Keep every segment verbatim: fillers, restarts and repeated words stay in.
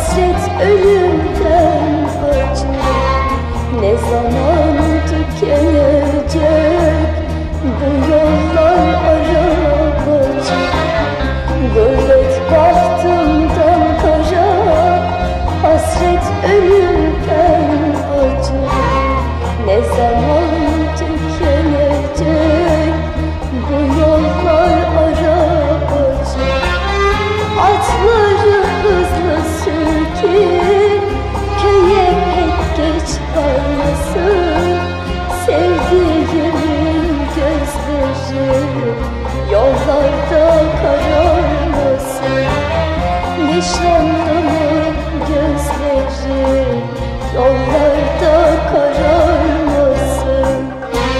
Hasret ölümden acı, ne zaman tükenecek bu yollar arabacı. Gurbet bahtımdan kara, hasret ölümden acı, ne zaman tükenecek bu yollar arabacı. Atları hızlı sür ki köye pek geç varmasın. Sevdiğimin gözleri yollarda kararmasın. Nişanlımın gözleri yollarda kararmasın.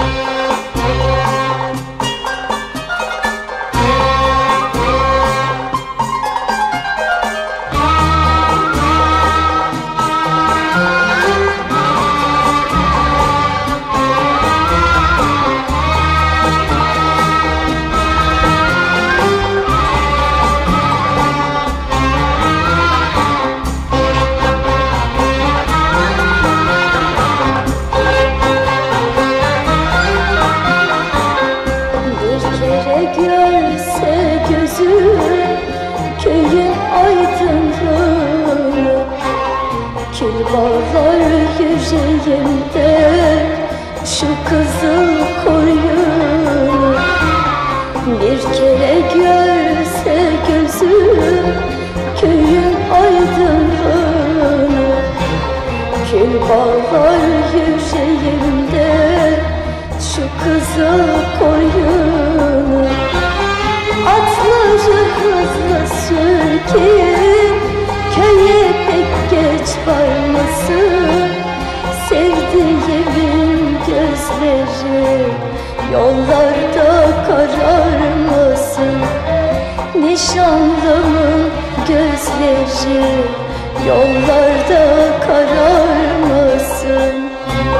Görse gözü köyün aydınlığını, kül bağlar yüreğimde şu kızıl koyunu. Bir kere görse gözü köyün aydınlığını, kül bağlar yüreğimde şu kızıl koyunu. Atları hızlı sür ki köye pek geç varmasın. Sevdiğimin gözleri yollarda kararmasın. Nişanlımın gözleri yollarda kararmasın.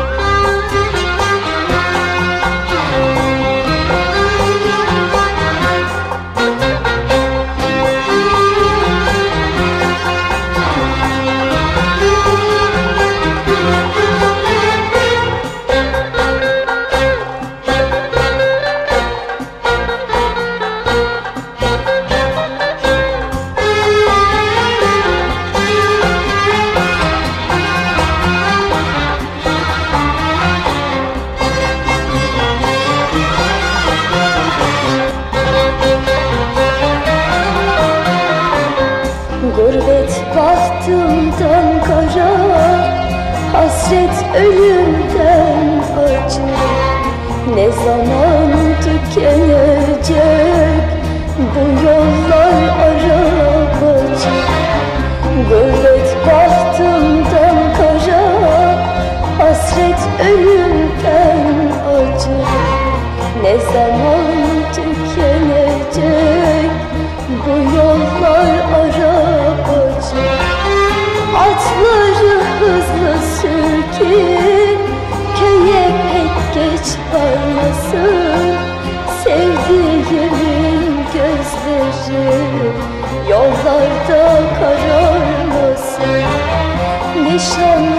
Gurbet bahtımdan kara, hasret ölümden acı, ne zaman tükenecek bu yollar arabacı. Gurbet bahtımdan kara, hasret ölümden acı, ne zaman tükenecek bu yollar arabacı. Atları hızlı sür ki köye pek geç varmasın. Sevdiğimin gözleri yollarda kararmasın. Nişan